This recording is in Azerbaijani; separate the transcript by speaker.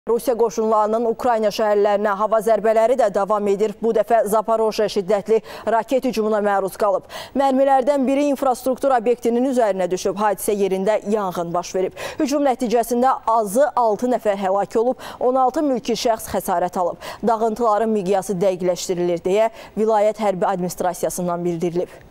Speaker 1: Rusiya qoşunlarının Ukrayna şəhərlərinə hava zərbələri də davam edir. Bu dəfə Zaporojye şiddətli raket hücumuna məruz qalıb. Mərmilərdən biri infrastruktur obyektinin üzərinə düşüb. Hadisə yerində yanğın baş verib. Hücum nəticəsində azı 6 nəfər həlak olub, 16 mülki şəxs xəsarət alıb. Dağıntıların miqyası dəqiqləşdirilir deyə vilayət hərbi administrasiyasından bildirilib.